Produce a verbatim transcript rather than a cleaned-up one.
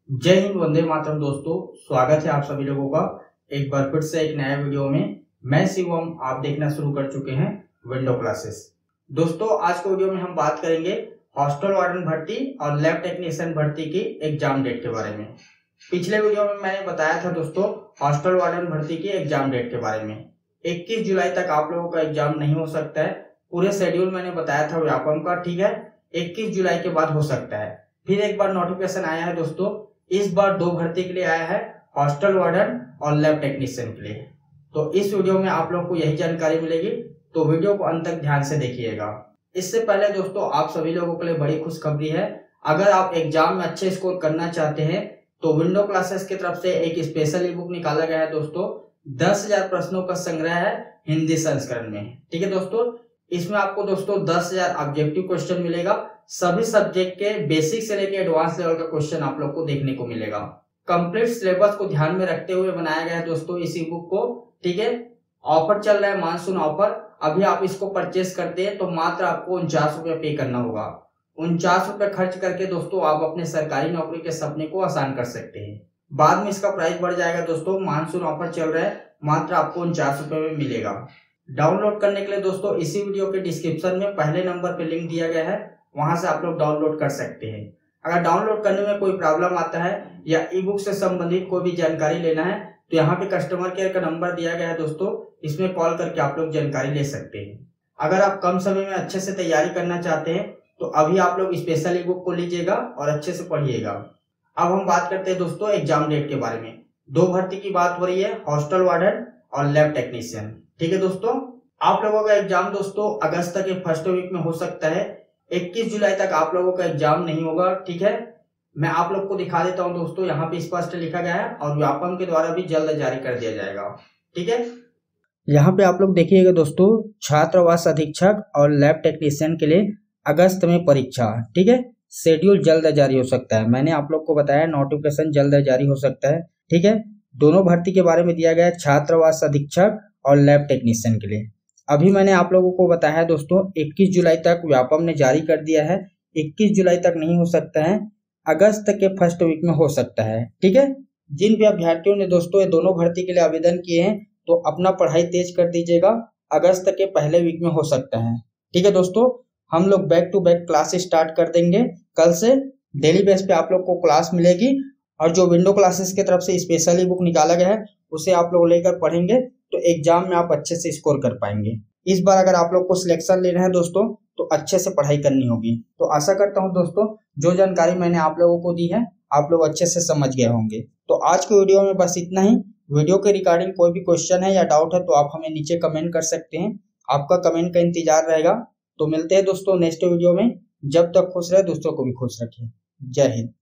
जय हिंद, वंदे मातरम। दोस्तों, स्वागत है आप सभी लोगों का एक बार फिर से एक नया वीडियो में। मैं शिवम, आप देखना शुरू कर चुके हैं विंडो क्लासेस। दोस्तों, आज के वीडियो में हम बात करेंगे हॉस्टल वार्डन भर्ती और लैब टेक्नीशियन भर्ती की एग्जाम डेट के बारे में। पिछले वीडियो में मैंने बताया था दोस्तों हॉस्टल वार्डन भर्ती की एग्जाम डेट के बारे में। इक्कीस जुलाई तक आप लोगों का एग्जाम नहीं हो सकता है। पूरे शेड्यूल मैंने बताया था व्यापम का, ठीक है। इक्कीस जुलाई के बाद हो सकता है। फिर एक बार नोटिफिकेशन आया है दोस्तों, इस बार दो भर्ती के लिए आया है, हॉस्टल वार्डन और लैब टेक्नीशियन के लिए। तो इस वीडियो में आप लोग को यही जानकारी मिलेगी, तो वीडियो को अंत तक ध्यान से देखिएगा। इससे पहले दोस्तों, आप सभी लोगों के लिए बड़ी खुशखबरी है। अगर आप एग्जाम में अच्छे स्कोर करना चाहते हैं तो विंडो क्लासेस की तरफ से एक स्पेशल ई बुक निकाला गया है दोस्तों। दस हजार प्रश्नों का संग्रह है हिंदी संस्करण में, ठीक है दोस्तों। इसमें आपको दोस्तों दस हजार ऑब्जेक्टिव क्वेश्चन मिलेगा। सभी सब्जेक्ट के बेसिक से लेकर एडवांस लेवल का क्वेश्चन आप लोग को देखने को मिलेगा। कंप्लीट सिलेबस को ध्यान में रखते हुए बनाया गया है दोस्तों इस ई बुक को, ठीक है। ऑफर चल रहा है, मानसून ऑफर। अभी आप इसको परचेस करते हैं तो मात्र आपको उनचास रुपए पे करना होगा। उनचास रुपए खर्च करके दोस्तों आप अपने सरकारी नौकरी के सपने को आसान कर सकते हैं। बाद में इसका प्राइस बढ़ जाएगा दोस्तों। मानसून ऑफर चल रहा है, मात्र आपको उनचास रुपए में मिलेगा। डाउनलोड करने के लिए दोस्तों इसी वीडियो के डिस्क्रिप्शन में पहले नंबर पे लिंक दिया गया है, वहां से आप लोग डाउनलोड कर सकते हैं। अगर डाउनलोड करने में कोई प्रॉब्लम आता है या ई बुक से संबंधित कोई भी जानकारी लेना है तो यहाँ पे कस्टमर केयर का नंबर दिया गया है दोस्तों, इसमें कॉल करके आप लोग जानकारी ले सकते हैं। अगर आप कम समय में अच्छे से तैयारी करना चाहते हैं तो अभी आप लोग स्पेशल ई बुक को लीजिएगा और अच्छे से पढ़िएगा। अब हम बात करते हैं दोस्तों एग्जाम डेट के बारे में। दो भर्ती की बात हो रही है, हॉस्टल वार्डन और लैब टेक्नीशियन, ठीक है दोस्तों। आप लोगों का एग्जाम दोस्तों अगस्त के फर्स्ट वीक में हो सकता है। इक्कीस जुलाई तक आप लोगों का एग्जाम नहीं होगा, ठीक है। मैं आप लोग को दिखा देता हूं दोस्तों, यहाँ पे स्पष्ट लिखा गया है और व्यापम के द्वारा भी जल्द जारी कर दिया जाएगा, ठीक है। यहाँ पे आप लोग देखिएगा दोस्तों, छात्रावास अधीक्षक और लैब टेक्नीशियन के लिए अगस्त में परीक्षा, ठीक है। शेड्यूल जल्द जारी हो सकता है। मैंने आप लोग को बताया नोटिफिकेशन जल्द जारी हो सकता है, ठीक है। दोनों भर्ती के बारे में दिया गया है, छात्रावास अधीक्षक और लैब टेक्नीशियन के लिए। अभी मैंने आप लोगों को बताया दोस्तों इक्कीस जुलाई तक व्यापम ने जारी कर दिया है। इक्कीस जुलाई तक नहीं हो सकता है, अगस्त के फर्स्ट वीक में हो सकता है, ठीक है। जिन भी अभ्यर्थियों ने दोस्तों ये दोनों भर्ती के लिए आवेदन किए हैं तो अपना पढ़ाई तेज कर दीजिएगा, अगस्त के पहले वीक में हो सकता है, ठीक है दोस्तों। हम लोग back to back class start कर देंगे कल से। डेली बेस पे आप लोग को क्लास मिलेगी और जो विंडो क्लासेस की तरफ से स्पेशल ई बुक निकाला गया है उसे आप लोग लेकर पढ़ेंगे तो एग्जाम में आप अच्छे से स्कोर कर पाएंगे। इस बार अगर आप लोग को सिलेक्शन लेना है दोस्तों तो अच्छे से पढ़ाई करनी होगी। तो आशा करता हूं दोस्तों जो जानकारी मैंने आप लोगों को दी है आप लोग अच्छे से समझ गए होंगे। तो आज के वीडियो में बस इतना ही। वीडियो के रिगार्डिंग कोई भी क्वेश्चन है या डाउट है तो आप हमें नीचे कमेंट कर सकते हैं। आपका कमेंट का इंतजार रहेगा। तो मिलते हैं दोस्तों नेक्स्ट वीडियो में। जब तक खुश रहे, दोस्तों को भी खुश रखें। जय हिंद।